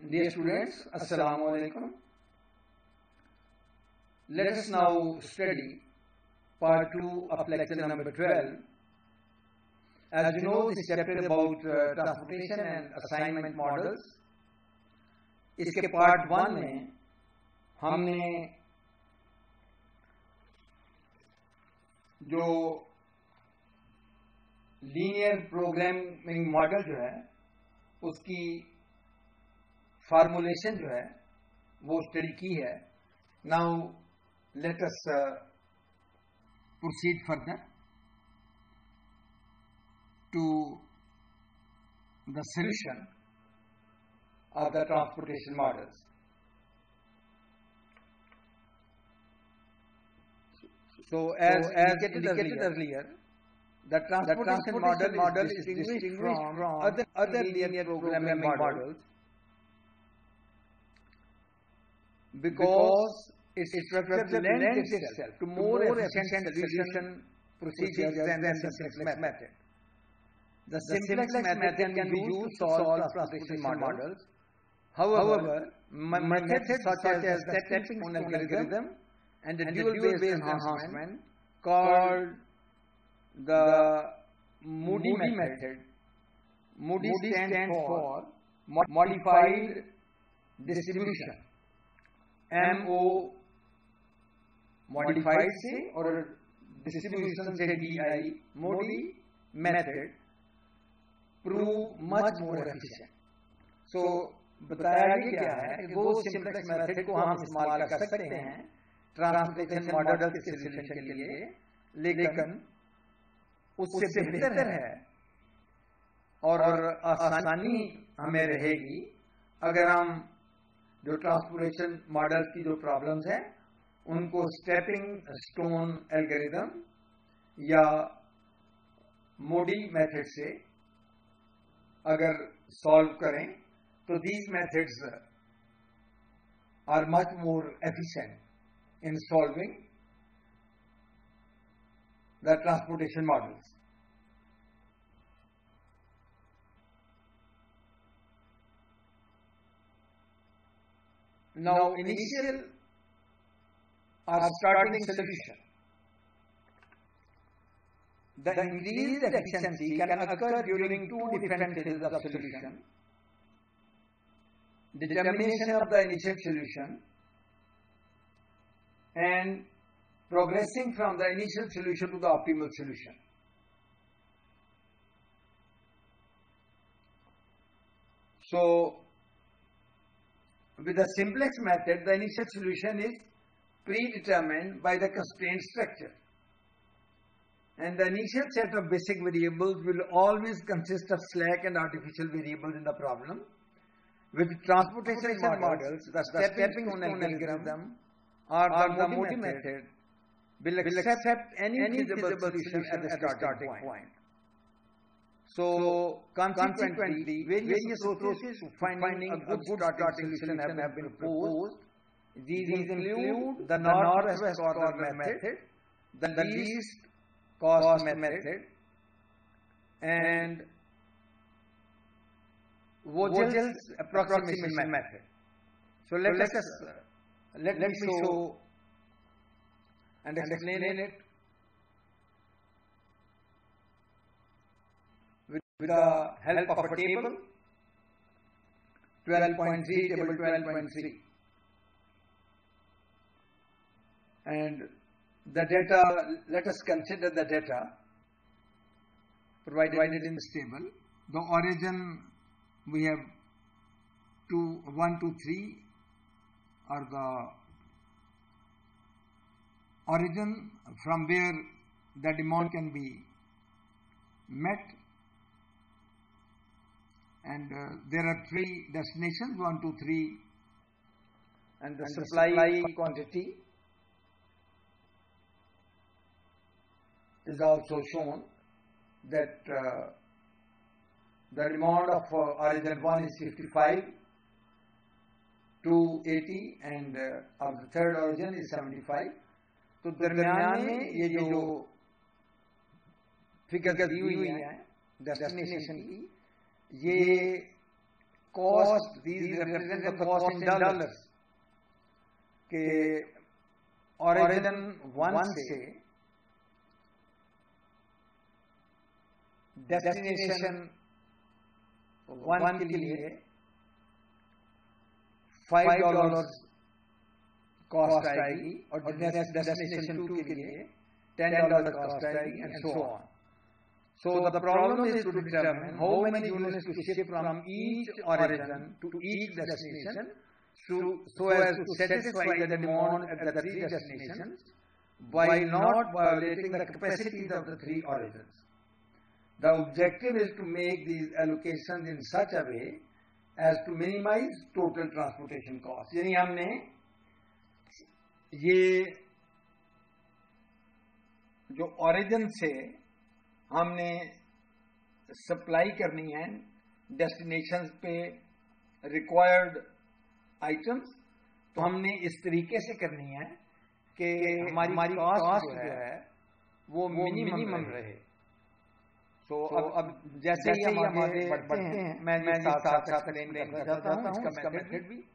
Dear students, Assalamu alaikum. Let us now study part 2 of lecture number 12. As you know, this chapter is about transportation and assignment models. इसके part 1 में हमने जो linear programming model जो है उसकी formulation जो है वो स्टडी की है. Now let us proceed further to the solution of the transportation models. So as indicated earlier, the transportation model is distinguished from other linear programming models because its structure lends itself to more efficient solution procedures than the simplex method. The simplex method can be used to solve transportation models. However, methods such as the stepping stone algorithm and the dual-based enhancement called the Moody method. Moody stands for Modified Distribution. MO modified से और distribution से DI Moody method prove much more efficient. So बताया क्या है कि वो simplex method को हम इस्तेमाल कर सकते हैं ट्रांसपोर्टेशन मॉडल के सॉल्यूशन के लिए, लेकिन उससे बेहतर है और आसानी हमें रहेगी अगर हम जो ट्रांसपोर्टेशन मॉडल की जो प्रॉब्लम्स हैं उनको स्टेपिंग स्टोन एल्गोरिथम या मोडी मेथड से अगर सॉल्व करें. So these methods are much more efficient in solving the transportation models. Now, initial or starting solution. The increased efficiency can occur during two different phases of solution. Determination of the initial solution and progressing from the initial solution to the optimal solution. So, with the simplex method, the initial solution is predetermined by the constraint structure. And the initial set of basic variables will always consist of slack and artificial variables in the problem. With transportation models, the stepping stone algorithm or the Moody method will accept any feasible solution at the starting point. So, consequently, various approaches to finding a good starting solution have been proposed. These include the northwest corner method, the least cost method, and Vogel's approximation method. So let me show and explain it with the help of a table 12.3, table 12.3, and the data. Let us consider the data provided in this table. The origin we have 1, 2, 3 are the origin from where the demand can be met, and there are 3 destinations 1, 2, 3, and the supply quantity is also shown that the demand of origin 1 is 55 to 80 and of the third origin is 75. तो दरमियान में ये जो figure दी हुई है destination की, ये cost, these represent the cost in dollars. के origin 1 से destination 1 के लिए $5 कॉस्ट आएगी और डेस्टिनेशन 2 के लिए $10 कॉस्ट आएगी and so on. So the problem is to determine how many units to ship from each origin to each destination so as to satisfy the demand at the 3 destinations while not violating the capacities of the 3 origins. The objective is to make these allocations in such a way as to minimize total transportation costs. यानी हमने ये जो origin से हमने supply करनी है destinations पे required items, तो हमने इस तरीके से करनी है कि हमारी कॉस्ट जो है वो मिनिमम रहे. तो अब जैसे ही हम आगे बढ़ते हैं मैं साथ एक्सप्लेन करना चाहता हूं इसका मेथड भी.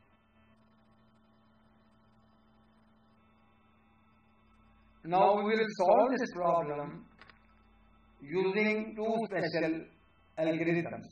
Now we will solve this problem using 2 special algorithms.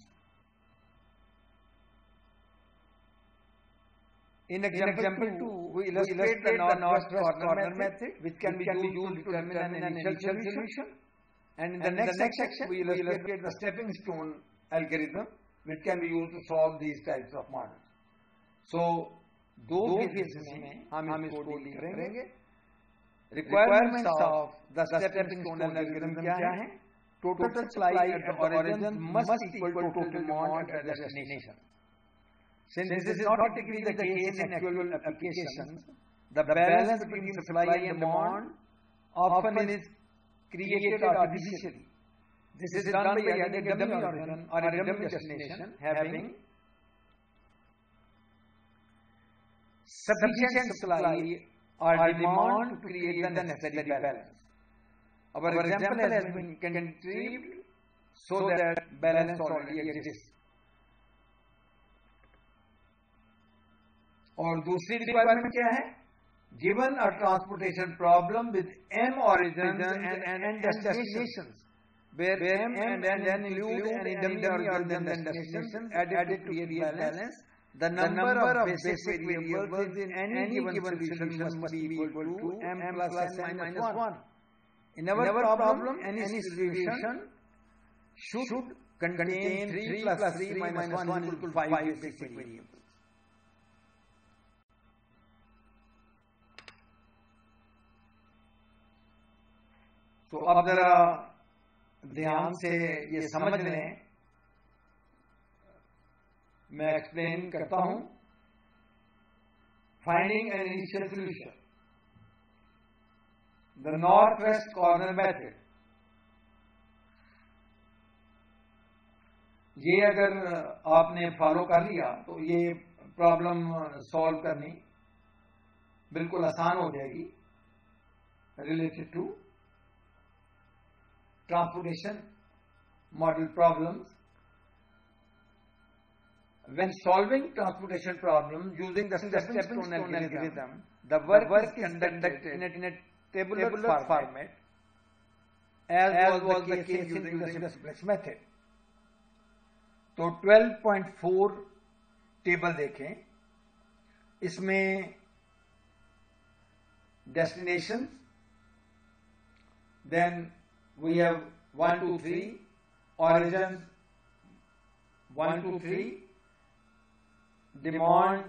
In example 2, we illustrate the north-west corner method, which can be used to determine an initial solution. And in the next section, we illustrate the stepping stone algorithm, which can be used to solve these types of models. So, दो phases में हम इसको deal करेंगे. Requirements of the stepping stone algorithm क्या है? Total supply at the origin must equal to total demand at the destination. Since this is not typically the case in actual applications, the balance between supply and demand often is created artificially. This is done by adding a dummy origin or a dummy destination having sufficient supply or demand to create the necessary balance. Our example has been conceived so that balance already exists. और दूसरी requirement क्या है? Given a transportation problem with m origins and n destinations, where m and n include an indemnity origin and destinations added to create balance, the number of basic variables in any given solution must be equal to m plus n minus 1. In our problem, any solution should contain 3 plus 3 minus 1 is equal to 5 basic variables. तो अब जरा ध्यान से ये समझ लें, मैं explain करता हूं. Finding an initial solution, the north west corner method. ये अगर आपने फॉलो कर लिया तो ये प्रॉब्लम सॉल्व करनी बिल्कुल आसान हो जाएगी. Related to transportation model problems. When solving transportation problems using the stepping stone algorithm, the work is conducted in a tabular format, as was the case using the simplex method. तो 12.4 table देखें, इसमें destinations, then we have 1, 2, 3, origins 1, 2, 3, demand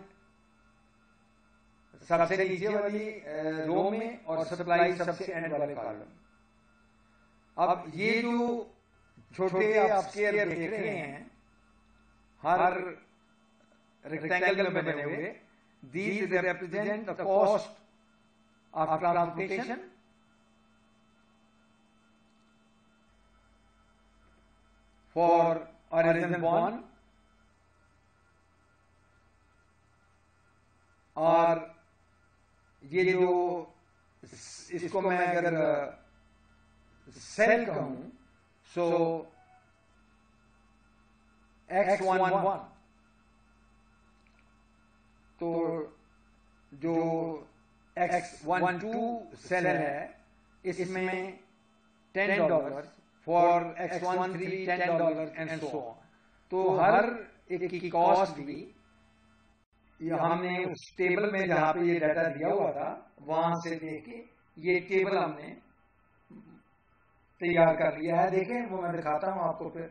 सबसे नीचे वाली रो में और supply सबसे and वाले कॉलम. अब ये जो छोटे आप स्क्वायर देख रहे हैं हर रेक्टेंगल में बने हुए, these represent the cost of transportation for origin 1 और ये जो इसको मैं अगर सेल कहूं, सो x11 तो जो X12 सेल है इसमें $10 for X13 $10 and so on. तो हर एक की कॉस्ट भी हमने उस टेबल में जहां पे ये डाटा दिया हुआ था वहां से देखे ये टेबल हमने तैयार कर लिया है। देखें, वो मैं दिखाता हूं आपको फिर।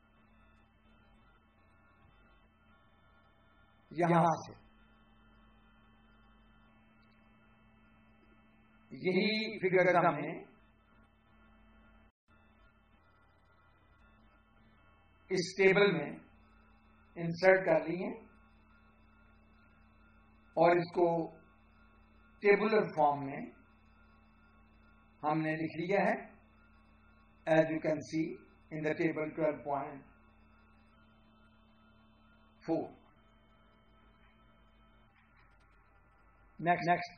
यहां से यही फिगर्स हमने इस टेबल में इंसर्ट कर ली है और इसको टेबुलर फॉर्म में हमने लिख लिया है, as you can see in the table 12.4। Next,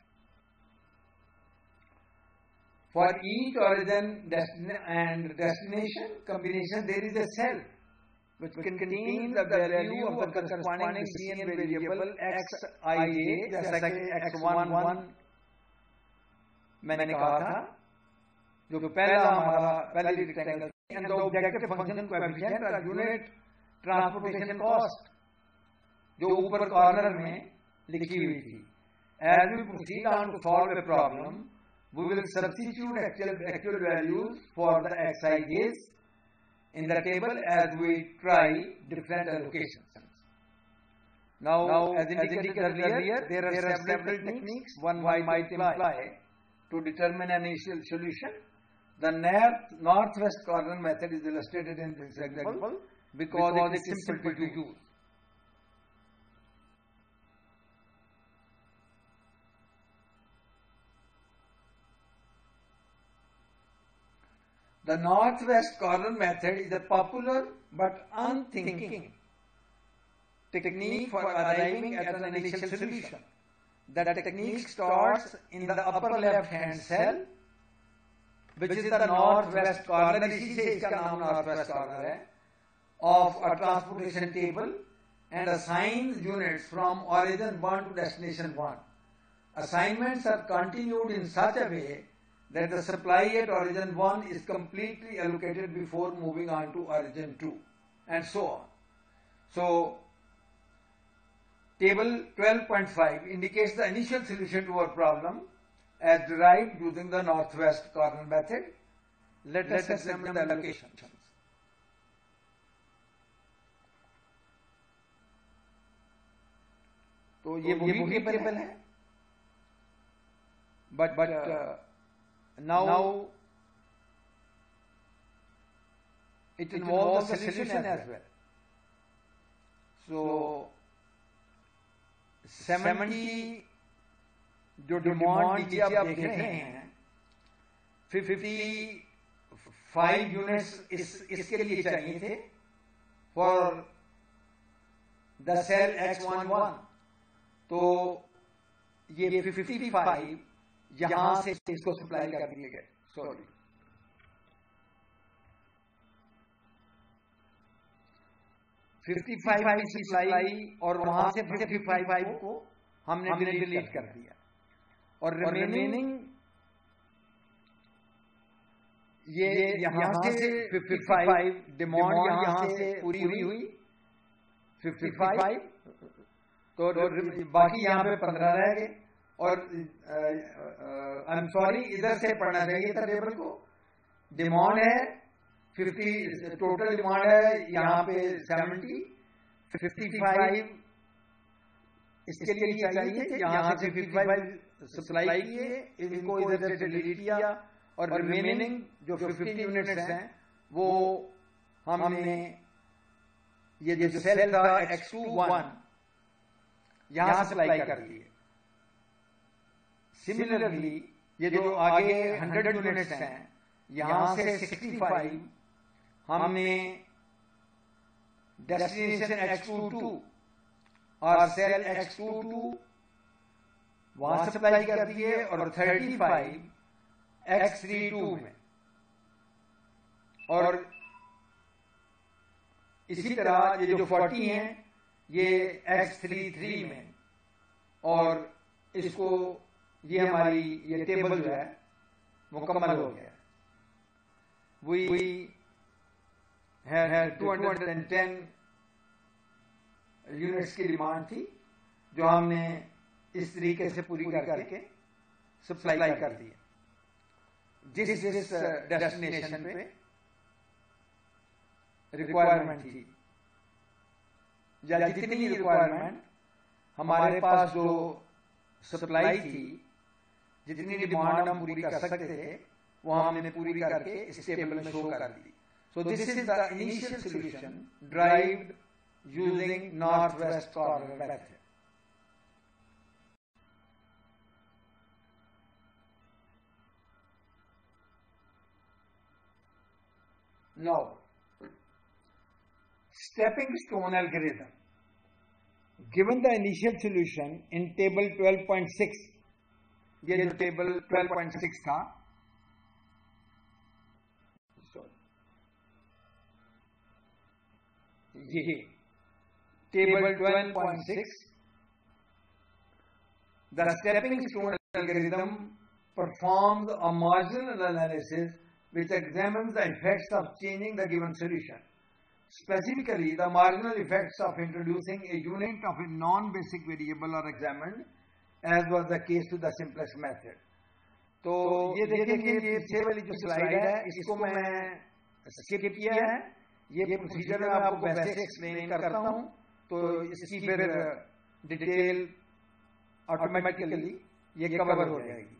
for each origin and destination combination there is a cell which contains the value of the corresponding Gaussian variable xij, जैसा कि x11 मैंने कहा था, जो पहला हमारा पहली rectangle, and the objective function coefficient or unit transportation cost जो ऊपर कॉर्नर में लिखी हुई थी। As we proceed on to solve a problem, we will substitute actual values for the xij's in the table as we try different allocations. Now, as indicated earlier, there are several techniques one might employ to determine an initial solution. The northwest corner method is illustrated in this example because it is simple to use. The northwest corner method is a popular but unthinking technique for arriving at an initial solution. The technique starts in the upper left-hand cell, which is the northwest corner, इसी से इसका नाम northwest corner है, of a transportation table and assigns units from origin 1 to destination 1. Assignments are continued in such a way that the supply at origin 1 is completely allocated before moving on to origin 2, and so on. So, table 12.5 indicates the initial solution to our problem as derived using the northwest corner method. Let us examine the allocations. तो ये वही table है, but now it involves the solution as well. So 70 जो demand नीचे आप देख रहे हैं, 55 यूनिट्स इसके लिए चाहिए थे फॉर द सेल X11। तो ये 55 यहां से इसको सप्लाई कर दिए गए, सॉरी 55 की सप्लाई, और वहां से 55 को हमने डिलीट कर दिया, और रिमेनिंग ये यहां से 55 डिमांड यहां से पूरी हुई 55, तो बाकी यहां पे 15 रह गए। और आई एम सॉरी, इधर से पढ़ना चाहिए था टेबल को। डिमांड है 50, टोटल डिमांड है यहां पे 70, 55 इसके लिए चाहिए थे, यहां से 55 सप्लाई किए, इनको इधर से डिलीट किया, और रिमेनिंग जो 50 यूनिट्स हैं वो हमने ये जो सेल था X21 यहां सप्लाई कर दिए। सिमिलरली ये जो आगे 100 यूनिट्स हैं यहां से 65 हमने डेस्टिनेशन X22 और सेल X22 वहां सप्लाई कर दिए, और 35 X32 में, और इसी तरह ये जो 40 हैं ये X33 में, और इसको ये हमारी ये टेबल जो है मुकम्मल हो गया। We had 210 यूनिट्स की डिमांड थी जो हमने इस तरीके से पूरी करके सप्लाई कर दी। जिस डेस्टिनेशन पे रिक्वायरमेंट थी या जितनी रिक्वायरमेंट हमारे पास जो सप्लाई थी, जितनी डिमांड हम पूरी कर सकते थे, वो हमने पूरी करके इस टेबल में शो कर दी। So this is the initial solution derived using north west corner method. Now, stepping stone algorithm. Given the initial solution in table 12.6, ये जो टेबल 12.6 था, ये table 12.6, the stepping stone algorithm performs a marginal analysis which examines the effects of changing the given solution. Specifically, the marginal effects of introducing a unit of a non-basic variable are examined, as was the case to the simplest method. तो ये देखेंगे, ये पीछे वाली जो slide है इसको मैं स्किप किया है। ये प्रोसीजर मैं आपको वैसे एक्सप्लेन करता हूँ, तो इसकी फिर डिटेल ऑटोमेटिकली ये कवर हो जाएगी।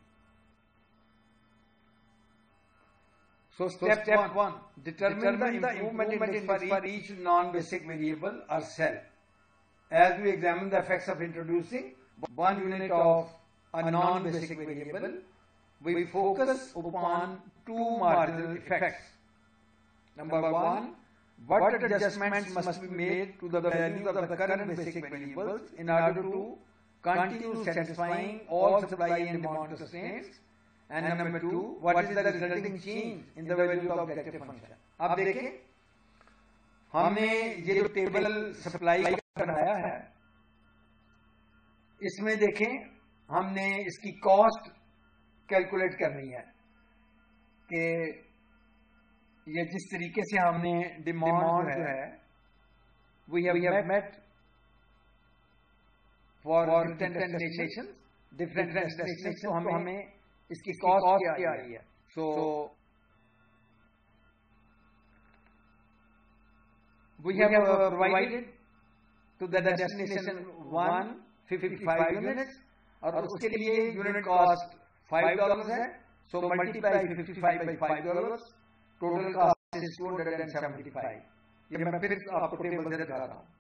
So step 1, determine the improvement index for each non-basic variable or cell. As we examine the effects of introducing one unit of a non-basic variable, we focus upon two marginal effects. Number 1, what adjustments must be made to the values of the current basic variables in order to continue satisfying all supply and demand constraints. And number 2, what is the resulting change in the value of the objective function. अब देखें, हमने ये जो table supply का बनाया है, इसमें देखें हमने इसकी कॉस्ट कैलकुलेट करनी है कि ये जिस तरीके से हमने डिमांड जो है we have met for different destinations, तो हमें इसकी कॉस्ट क्या आई है। So we have provided to the destination 1 55 units और उसके लिए यूनिट कॉस्ट $5 है। So multiply 55 by $5, total cost is 275। ये मैं फिर आपको टेबल से दिखा रहा हूं।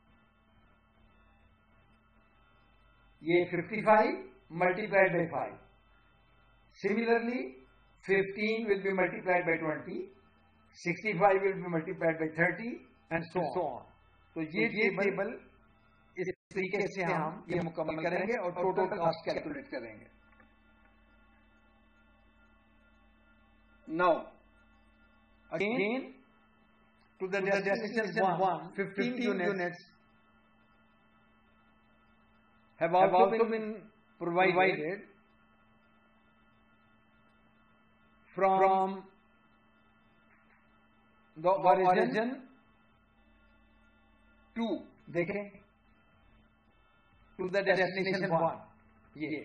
ये 55 multiplied by 5। Similarly, 15 will be multiplied by 20, 65 will be multiplied by 30, and so on. तो ये टेबल इस तरीके से हम ये मुकम्मल करेंगे और टोटल कॉस्ट कैलकुलेट करेंगे। Now, again, to the destination 1, 15 units have also been provided from the origin to, देखें, to the destination 1, ये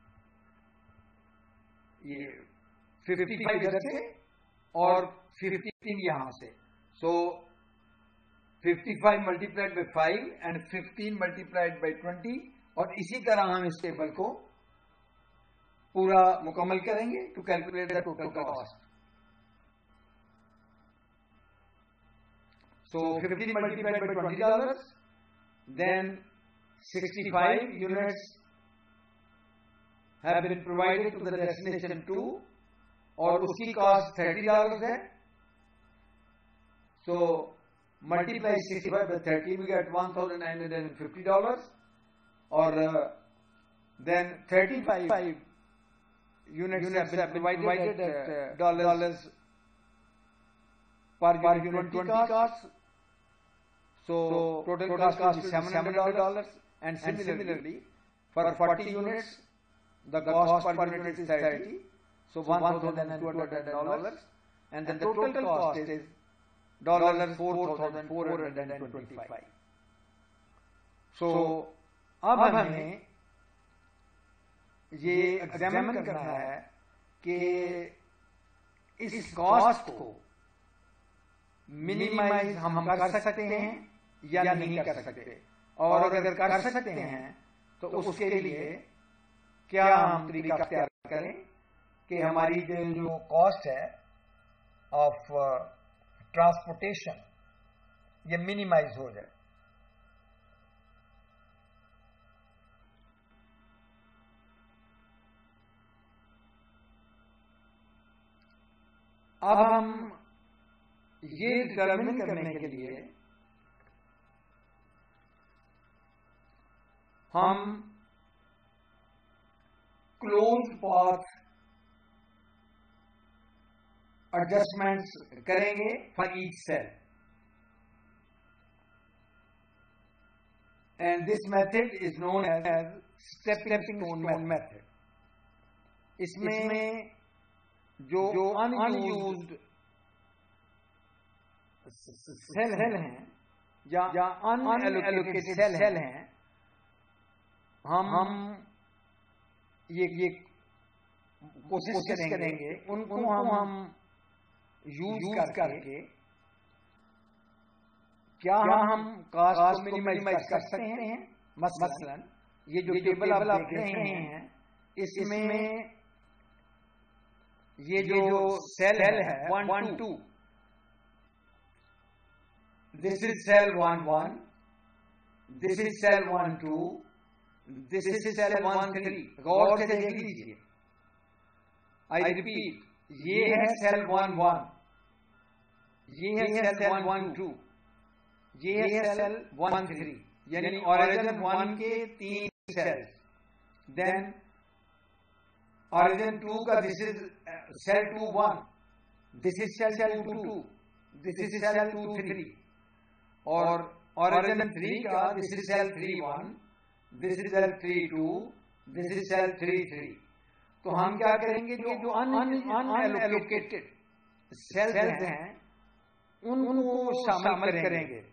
55 इधर से और 15 यहां से। So 55 multiplied by 5 and 15 multiplied by 20, और इसी तरह हम इस टेबल को पूरा मुकम्मल करेंगे to calculate the total cost. So 15 multiplied by $20, then 65 units have been provided to the destination 2 और उसकी कॉस्ट $30 है। So multiply 65 by 30 we get $1950, और then 35 units have been provided at dollars per unit 20 cost. So total cost is $700, and similarly For 40 units, the cost per unit is 30, so $1,200, and the total cost is $4,425. So अब हमें ये examine करना है कि इस cost को minimise हम कर सकते हैं या नहीं कर सकते, और अगर कर सकते हैं तो उसके लिए क्या हम तरीका तैयार करें कि हमारी जो कॉस्ट है ऑफ ट्रांसपोर्टेशन ये मिनिमाइज हो जाए। अब हम ये डिटरमिन करने के लिए हम क्लोज्ड पाथ एडजस्टमेंट्स करेंगे for each cell, and this method is known as stepping stone method. इसमें जो अनयूज्ड सेल हैं या अनएलोकेटेड सेल हैं, हम ये कोशिश करेंगे उनको हम यूज करके क्या हम कास्ट को मिनिमाइज कर सकते हैं। मसलन ये जो टेबल आप देख रहे हैं, इसमें ये जो सेल है 1 2, this is cell 1 1, this is cell 1 2, this is cell 1 3। गौर से देख लीजिए, आई रिपीट, ये है सेल 1 1, ये है सेल 1 2, ये है सेल 1 3, यानी ऑरिजिन 1 के 3 सेल्स। देन ऑरिजिन 2 का this is cell 2 1, this is cell 2 2, this is cell 2 3, और ऑरिजिन 3 का this is cell 3 1, this is cell 3 2, this is cell 3 3। तो हम क्या करेंगे, जो अनएलोकेटेड सेल्स हैं उनको शामिल करेंगे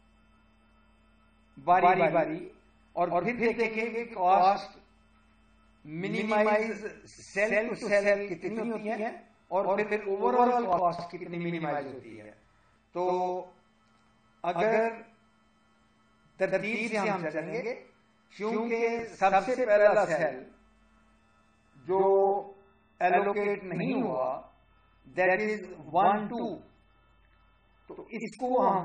बारी बारी, और फिर देखेंगे cost minimize cell to cell कितनी होती है और फिर ओवरऑल कॉस्ट कितनी मिनिमाइज होती है। तो अगर तरतीब से हम चलेंगे, क्योंकि सबसे पहला सेल जो एलोकेट नहीं हुआ दैट इज 1 2, तो इसको हम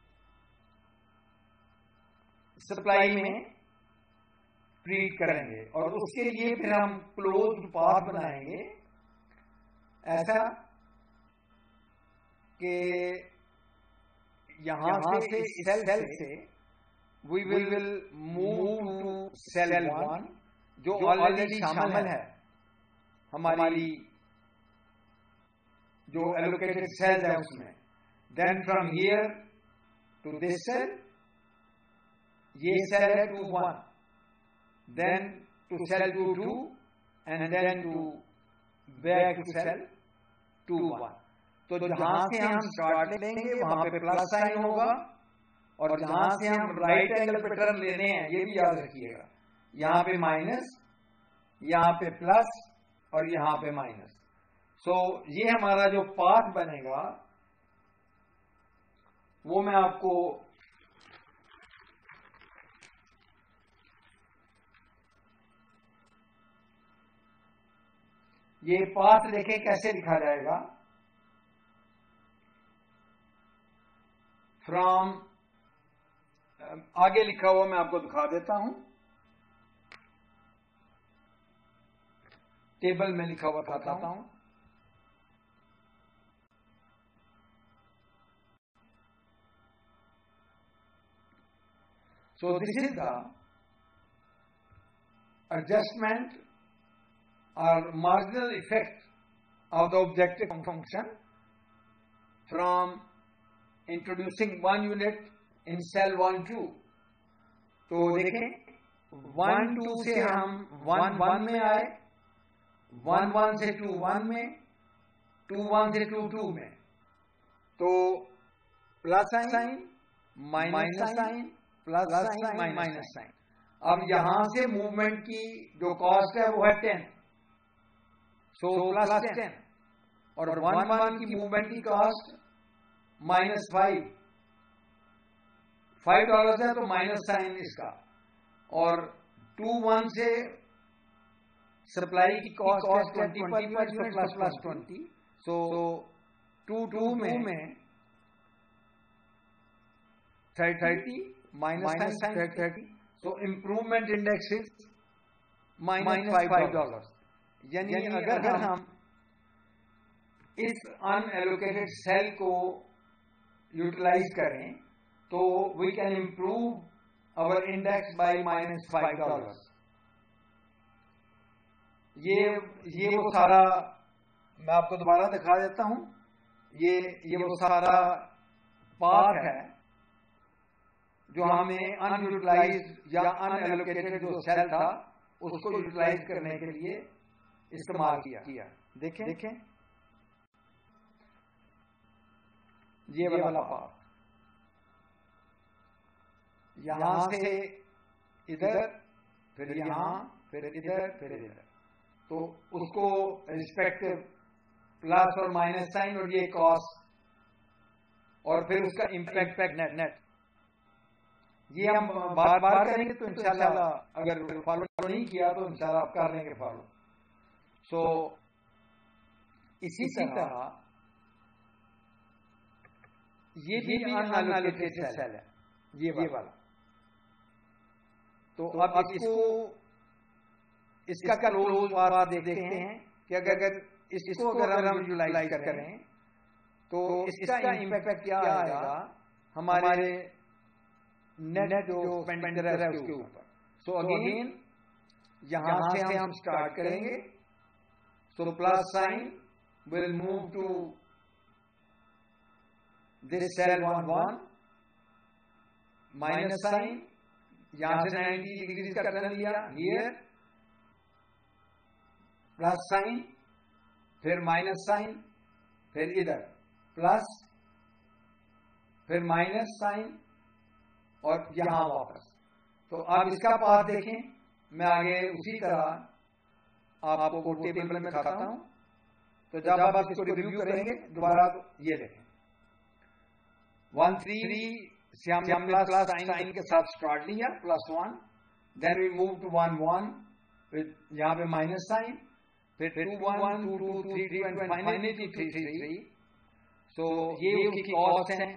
सप्लाई में ट्रीट करेंगे, और उसके लिए फिर हम क्लोज्ड पाथ बनाएंगे ऐसा कि यहां से इस सेल से we will move to cell 1 जो ऑलरेडी शामिल है हमारी जो एलोकेटेड सेल है उसमें। Then from here to this cell, ये सेल है 2 1, then to cell 2 2, and then to back to cell 2 1। तो जहां से हम स्टार्ट लेंगे वहां पे प्लस साइन होगा, और जहां से हम राइट एंगल पे टर्न लेने हैं ये भी याद रखिएगा, यहां पे माइनस, यहां पे प्लस और यहां पे माइनस। सो ये हमारा जो पाथ बनेगा वो मैं आपको ये पाथ देखें कैसे लिखा जाएगा। फ्रॉम आगे लिखा हुआ मैं आपको दिखा देता हूं, टेबल में लिखा हुआ बताता हूं। So this is the adjustment or marginal effect of the objective function from introducing one unit in cell 1 2। तो देखें 1 2 से हम 1 1 में आए, 1 1 से 2 1 में, 2 1 से 2 2 में, तो plus sign minus sign plus sign minus sign. अब यहां से मूवमेंट की जो कॉस्ट है वो है 10, सो प्लस 10, और 1 1 की मूवमेंट की कॉस्ट माइनस $5 है, तो माइनस साइन इसका, और 2 1 से सप्लाई की कॉस्ट है 20 पर यूनिट, प्लस 20, सो 2 2 में 30 minus sign 30, so improvement index is minus $5। यानी अगर हम इस अनएलोकेटेड सेल को यूटिलाइज करें तो we can improve our index by minus $5। ये वो सारा, मैं आपको दोबारा दिखा देता हूं, ये वो सारा पाथ है जो हमने अनयूटिलाइज्ड या अनएलोकेटेड जो सेल था उसको यूटिलाइज करने के लिए इस्तेमाल किया। देखें ये वाला पाथ, यहां से इधर, फिर यहां, फिर इधर, फिर इधर, तो उसको रिस्पेक्टिव प्लस और माइनस साइन और ये कॉस, और फिर उसका इम्पैक्ट नेट, ये हम बार बार करेंगे तो इंशाल्लाह, अगर फॉलो नहीं किया तो इंशाल्लाह आप कर लेंगे फॉलो। सो इसी तरह ये भी अनएलोकेटेड सेल है, ये वाला। तो अब इसका क्लोज पाथ देखते हैं कि अगर इसको अगर हम यूटिलाइज करें तो इसका इम्पैक्ट क्या आएगा हमारे नेट जो एक्सपेंडिचर है उसके ऊपर। सो अगेन यहां से हम स्टार्ट करेंगे, so plus sign will move to this cell 1 1, minus sign यहां से 90 डिग्री का टर्न लिया, हियर प्लस साइन, फिर माइनस साइन, फिर इधर प्लस, फिर माइनस साइन, और यहां वापस। तो अब इसका पाथ देखें, मैं आगे उसी तरह आपको टेबल में दिखाता हूं, तो जब आप इसको रिव्यू करेंगे दोबारा, तो ये देखें 1 3 से हमने प्लस साइन के साथ स्टार्ट लिया, +1, then we move to 1 1 with यहां पे माइनस साइन, फिर 2 1 2 2 3 3 एंड फाइनली 3 3 3। सो ये उसकी कॉस्ट है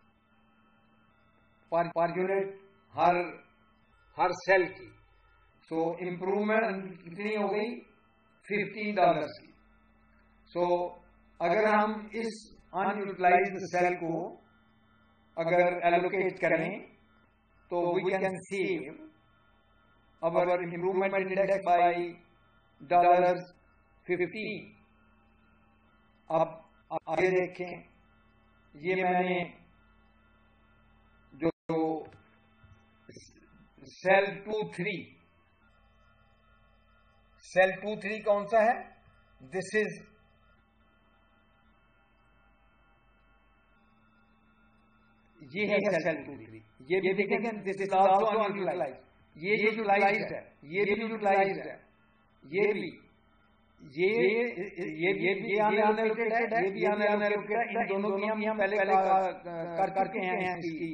पर यूनिट हर सेल की। सो इंप्रूवमेंट कितनी हो गई, $15 की। सो अगर हम इस अनयूटिलाइज्ड सेल को अगर एलोकेट करें तो we can save our improvement index by $15। अब आगे देखें, ये मैंने जो सेल 2 3 कौन सा है, दिस इज ये है सेल 2 3, ये भी देखेंगे, दिस इज आल्सो अनयूटिलाइज्ड, ये यूटिलाइज्ड है, ये भी यूटिलाइज्ड है, ये भी अनएलोकेटेड है, ये भी अनएलोकेटेड है। इन दोनों की हम पहले कर चुके हैं इसकी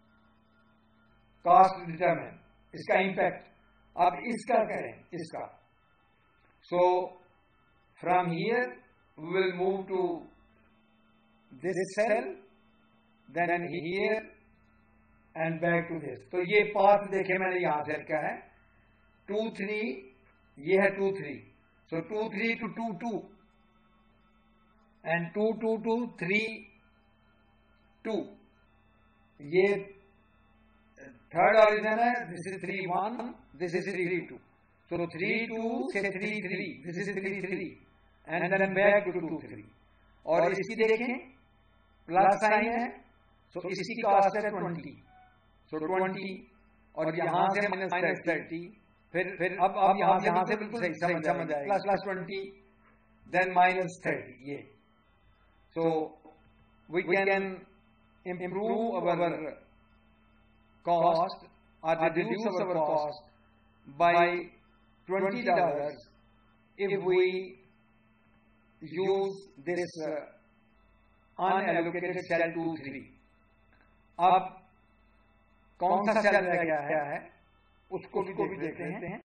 कॉस्ट डिटरमिन, इसका इम्पैक्ट। अब इसका करें, इसका, so from here we will move to this cell, then here and back to this. तो ये पाथ देखे मैंने यहां से रखा है 2 3, ये है 2 3, so 2 3 to 2 2 and 2 2 2 3 2, ये थर्ड ऑरिजिन है, this is 3 1, this is 3 2, so 3 2 से 3 3, this is 3 3 and then back to 2 3। और इसकी देखें प्लस साइन है, so इसकी कॉस्ट है 20, so 20, और यहाँ से -30, फिर अब यहाँ से बिल्कुल सही समझ आएगा, +20, then -30, ये. So we can improve our cost or reduce our cost by $20 if we use this unallocated cell 2, 3. अब कौन सा सेल रह गया है उसको भी देख लेते हैं.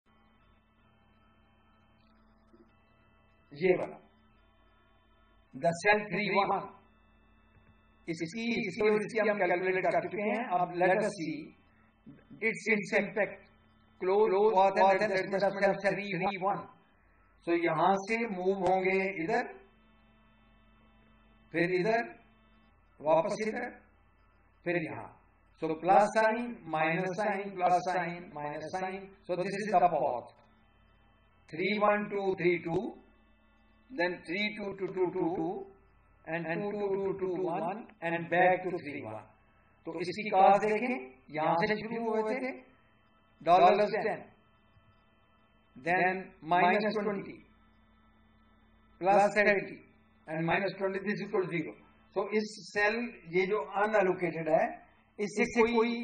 ये वाला द सेल 3, 1, इसकी हम कैलकुलेट कर चुके हैं. अब let us see its impact close for cell 3, 1. So यहां से मूव होंगे इधर, फिर इधर, वापस इधर, फिर यहां. So plus sign, minus sign, plus sign, minus sign. So this is the path 3, 1, 2, 3, 2, then 3, 2, 2, 2, 2, 2, and 2, 2, 2, 2, 1, and back to 3, 1. तो इसकी कॉस्ट देखें, यहां से शुरू हुए थे $10, then -20, +30, and -20, this is equal to 0. So इस सेल, ये जो अनएलोकेटेड है, इससे कोई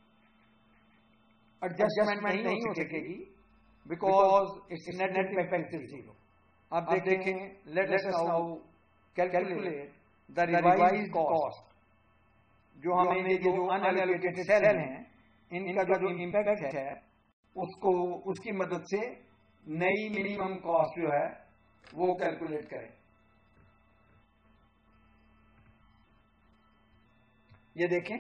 एडजस्टमेंट नहीं हो सकेगी, because its net impact is 0. अब देखें, let us now calculate the revised cost. जो हमें ये जो अनएलोकेटेड सेल हैं, इनका जो इम्पैक्ट है, उसकी मदद से नई मिनिमम कॉस्ट जो है वो कैलकुलेट करें. ये देखें,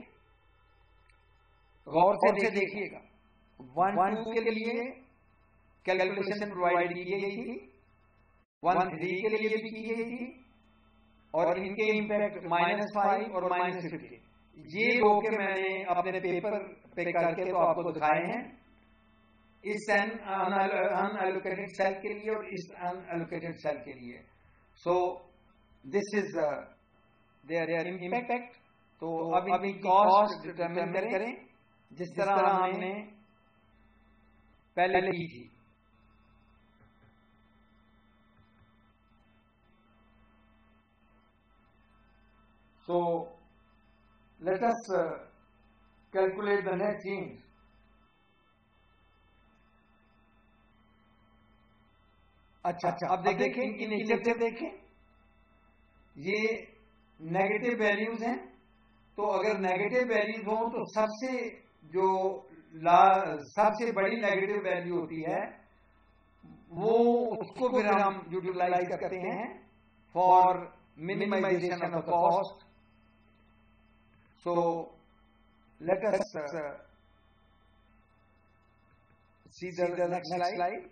गौर से देखिएगा. 1, 2 के लिए कैलकुलेशन प्रोवाइड की गई थी, 1, 3 के लिए भी की गई थी, और इनके इम्पैक्ट -5 और -50. ये दो के मैंने अपने पेपर पे करके तो आपको दिखाए हैं, इस अनएलोकेटेड सेल के लिए और इस अनएलोकेटेड सेल के लिए. So this is their impact. तो अभी कॉस्ट डिटरमिन करें जिस तरह हमने पहले की थी. So let us calculate the net change. अच्छा, अब देखें इनकी नेचर से देखें, ये नेगेटिव वैल्यूज हैं. तो अगर नेगेटिव वैल्यूज हो तो सबसे बड़ी नेगेटिव वैल्यू होती है, वो उसको फिर हम यूटिलाइज करते हैं for minimization of the cost. So let us see the next slide.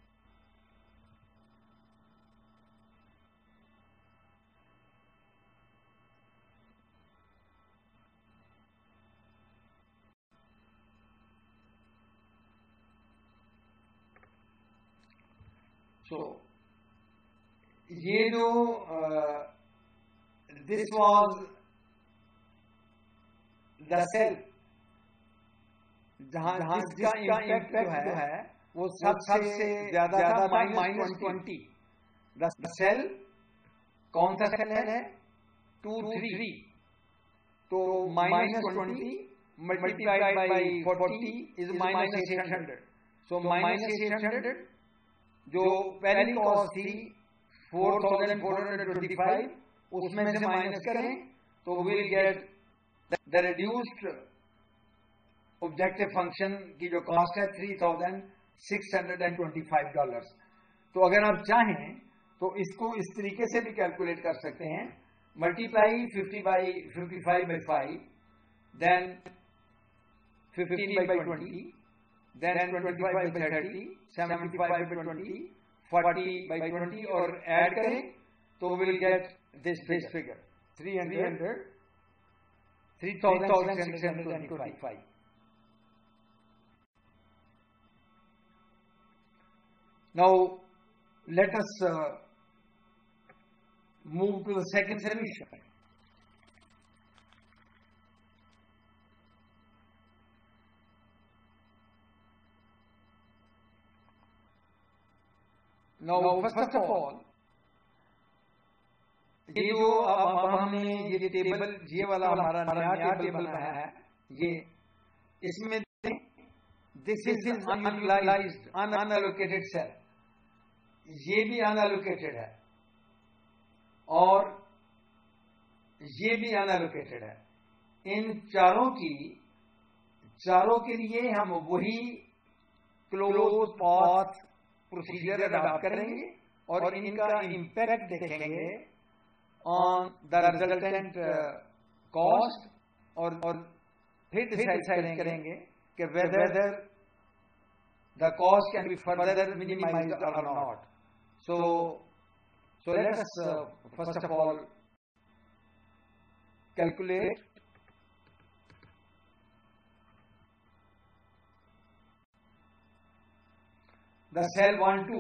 So ये जो दिस वाज द सेल जहां जिसका इम्पैक्ट जो है वो सबसे ज्यादा था, -20. द सेल कौन सा सेल है? 2, 3. तो -20 मल्टीप्लाइड बाई 40 इज -800. सो -800 जो पहली कॉस्ट थी 4,425, उसमें से माइनस करें तो will get the reduced objective function की जो कॉस्ट है $3,625. तो अगर आप चाहें तो इसको इस तरीके से भी कैलकुलेट कर सकते हैं. मल्टीप्लाई 55/5, देन 15/20, then 25/30, 75/20, 40/20 और ऐड करें तो will get this figure 3,625. Now let us move to the second solution. Now first of all, ये जो अब हमने ये टेबल, ये वाला हमारा नया टेबल बनाया है, ये इसमें this is unutilized unallocated cell, ये भी अनएलोकेटेड है और ये भी अनएलोकेटेड है। इन चारों के लिए हम वही क्लोज पाथ प्रोसीजर अडॉप्ट करेंगे और इनका इंपैक्ट देखेंगे ऑन द रिजल्टेंट कॉस्ट और फिर डिसाइड करेंगे कि whether the cost can be further minimized और not. So let us first of all calculate the cell 1 2,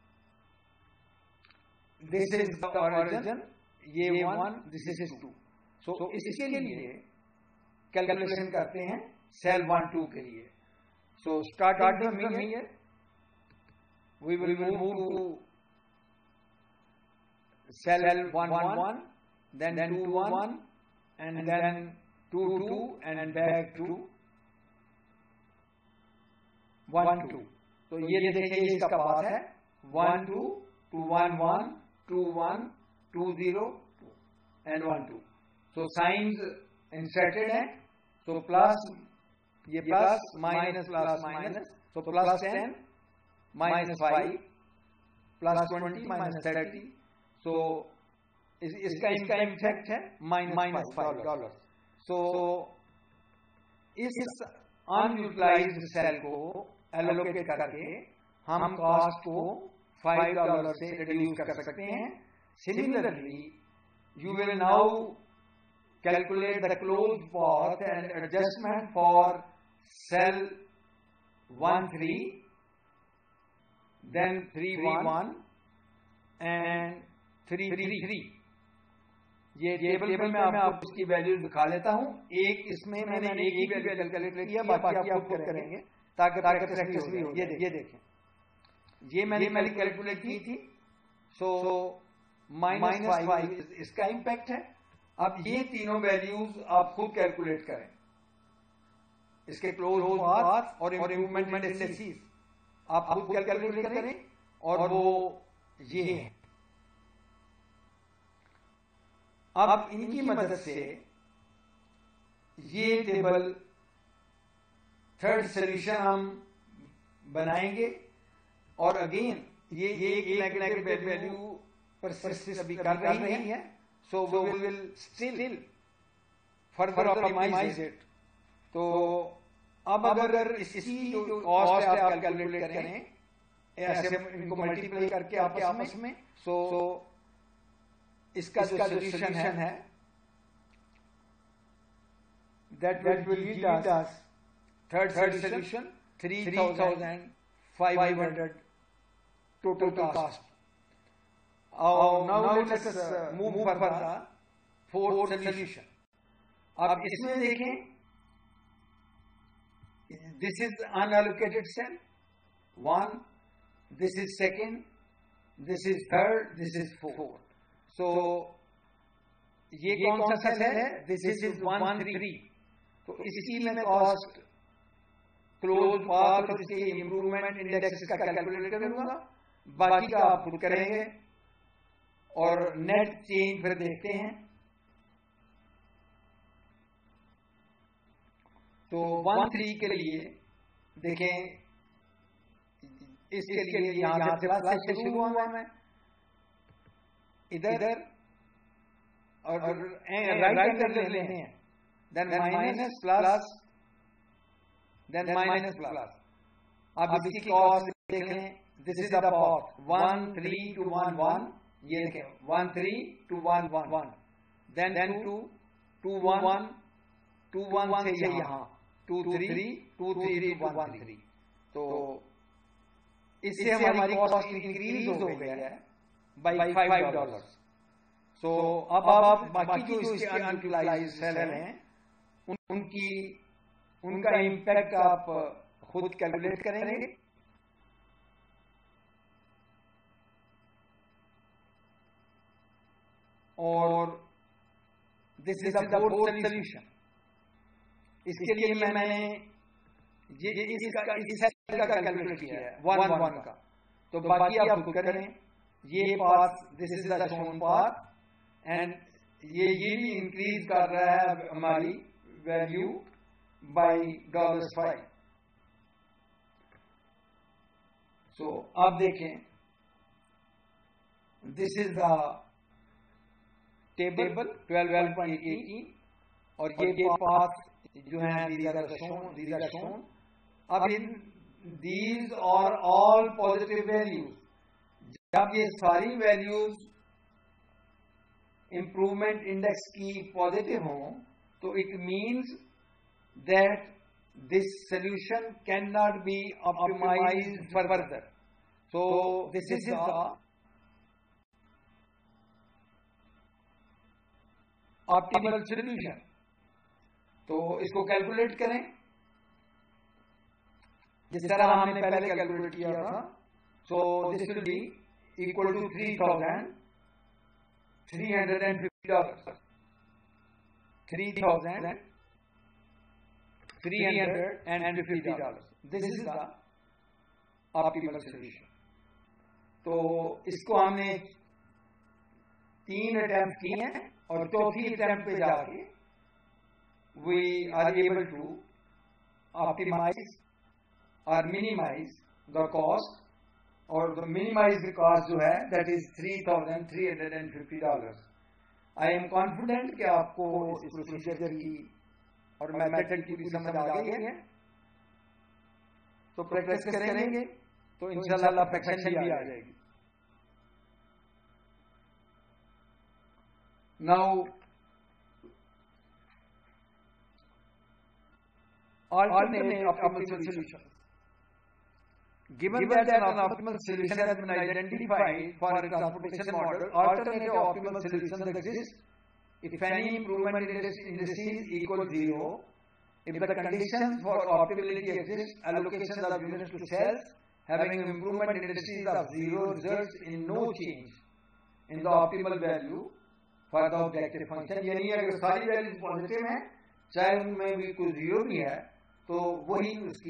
this is the origin, ये 1, this is 2। so इसके लिए कैलकुलेशन करते हैं सेल 1 2 के लिए। so starting from here we will move to cell 1 1, then 2 1, and then 2 2 and back to 1 2। तो ये देखिए इसका पाथ है 1 2 2 1 1 2 1 2 0 एंड 1 2। सो साइंस इंसर्टेड है, सो प्लस, ये plus minus plus minus, so plus 10 minus 5 plus 20 minus 30। So इसका impact है minus $5। सो इस अनयूटिलाइज्ड सेल को एलोकेट करके हम कॉस्ट को $5 से रिड्यूस कर सकते हैं। Similarly you will now calculate the close path and adjustment for cell 1 3, then 3 1 and 3 3। ये टेबल में मैं आपको इसकी वैल्यू दिखा लेता हूं। एक इसमें मैंने एक ही वैल्यू कैलकुलेट किया, बाकी आप खुद करेंगे ताकि प्रैक्टिस भी हो। ये देखें, ये मैंने कैलकुलेट की थी। सो -5 इसका इंपैक्ट है। अब ये तीनों वैल्यूज आप खुद कैलकुलेट करें, इसके क्लोज पाथ और इंप्रूवमेंट इंडेक्सेस आप खुद कैलकुलेट करें, और वो ये है। अब इनकी मदद से ये टेबल थर्ड सोल्यूशन हम बनाएंगे, और अगेन ये एक नेगेटिव वैल्यू परसिस्ट अभी कर रही है। So we will still further optimise it. तो अब अगर इसकी जो कॉस्ट है आप कैलकुलेट करें, ऐसे इनको मल्टीप्लाई करके आपस में, सो इसका जो सोल्यूशन है that will give us third solution 3,500 total cost. Now let us move for the fourth solution. अब इसमें देखें, this is unallocated cell 1, this is second, this is third, this is fourth. So ये कौन सा cell है? This is 1 3। तो इसकी मैं कॉस्ट, क्लोज पाथ और इसके इंप्रूवमेंट इंडेक्स का कैलकुलेट करूंगा, बाकी का आप खुद करेंगे और नेट चेंज फिर देखते हैं। तो 1 3 के लिए देखें, इसके लिए यहां से प्लस से शुरू हुआ मैं इधर, और राइट हैंड ले लेते हैं, then minus plus, then minus plus. अब इसकी कॉस्ट देखें, दिस इज द पाथ 1 3 2 1 1, ये देखें 1 3 2 1 1 1, देन 2 2 1 1 2 1 से यहां 2 3 2 3 2 1 3। तो इससे हमारी कॉस्ट इंक्रीज हो गई है बाय $5। सो अब आप बाकी जो इसके अनयूटिलाइज्ड सेल हैं उनका इंपैक्ट आप खुद कैलकुलेट करेंगे। और this is the fourth solution. इसके लिए मैंने ये इसका कैलकुलेट किया है 1 1 का, तो बाकी आप खुद करें। ये path, this is the shown path, and ये भी इंक्रीज कर रहा है हमारी वैल्यू बाय $5। सो अब देखें, दिस इज द टेबल 12.18 और ये पाथ जो है these are shown। अब इन these are all positive values। जब ये सारी वैल्यूज इंप्रूवमेंट इंडेक्स की पॉजिटिव हो, तो it means that this solution can not be optimised further. So this is the optimal solution. तो इसको कैलकुलेट करें जिस तरह हमने पहले कैलकुलेट किया था। So this will be equal to $3,350। $3,350। This is the optimal solution. तो इसको हमने 3 अटेम्प्ट किए हैं और चौथी अटेम्प्ट पे जाके we are able to optimize or minimize the cost, or the minimize the cost जो है that is $3,350। I am confident कि आपको इस प्रोसीजर की और मेथड की भी समझ आ गई है। तो प्रैक्टिस करेंगे तो इंशाल्लाह परफेक्शन भी आ जाएगी। Now alternate optimal solution. Given that an optimal solution has been identified for a transportation model, alternative optimal solutions exist if any improvement indices equal 0, if the conditions for optimality exist, allocations of units to cells having improvement indices of 0 results in no change in the optimal value for the objective function। यानी अगर सारी values positive हैं, चाहे उनमें भी कोई zero भी है, तो वही उसकी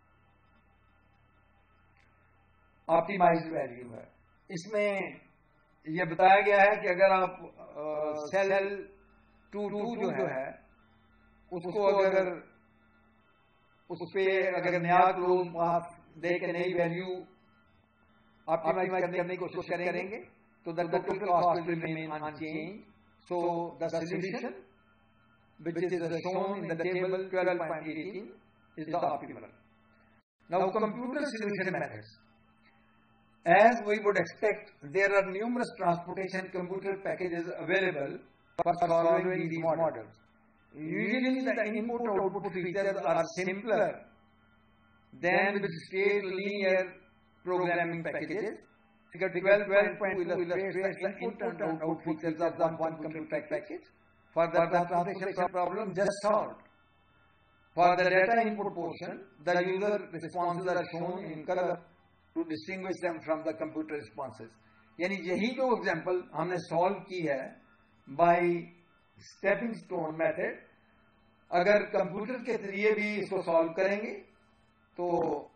ऑप्टिमाइज्ड वैल्यू है। इसमें यह बताया गया है कि अगर आप सेल 2 जो है उसको अगर उस पे अगर नया क्लोज पाथ दे के नई वैल्यू ऑप्टिमाइज करने की कोशिश करेंगे तो the total cost will remain unchanged. So the solution which is shown in the table 12.18 is the optimal। Now computer solution methods. As we would expect, there are numerous transportation computer packages available for solving these models. Usually the input-output features are simpler than with state linear programming packages. Figure 12.2 illustrates the input and output features of the one computer package for the transportation problem just solved. For the data input portion, the user responses are shown in color to distinguish them from the computer responses। यानी यही जो example हमने solve की है by stepping stone method, अगर computer के जरिए भी इसको सॉल्व करेंगे तो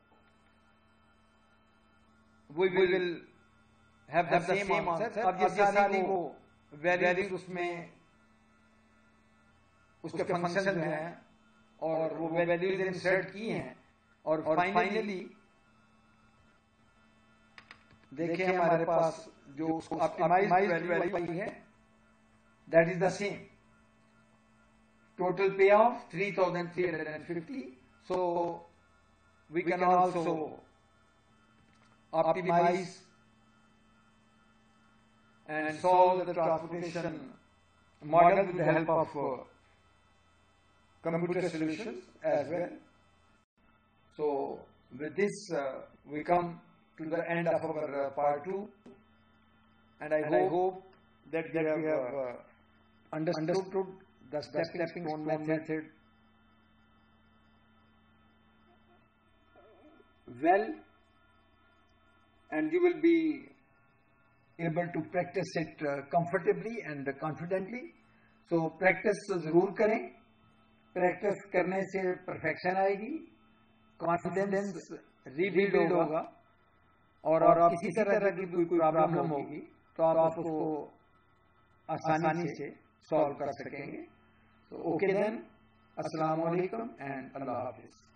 we will have the same answer। अब ये सारी वो वैल्यूज उसमें उसके फंक्शन जो हैं और वो वैल्यूज इंसर्ट की हैं और फाइनली देखिए हमारे पास जो ऑप्टिमाइज्ड वैल्यू है that is the same. Total payoff 3,350। So we can also optimize and solve the transportation model with the help of computer solutions as well. So with this we come to the end of our part 2, and I hope that you have understood the stepping stone method well, and you will be able to practice it comfortably and confidently. So practice जरूर करें, practice करने से perfection आएगी, confidence rebuild होगा, और आप किसी तरह की कोई प्रॉब्लम होगी तो आप उसको आसानी से सॉल्व कर सकेंगे. तो ओके देन, अस्सलाम वालेकुम एंड अल्लाह हाफिज.